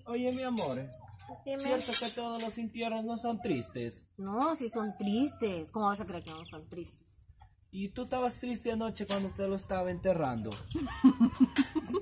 Oye, mi amor, Dime. ¿cierto que todos los entierros no son tristes? No, si son tristes. ¿Cómo vas a creer que no son tristes? Y tú estabas triste anoche cuando te lo estaba enterrando.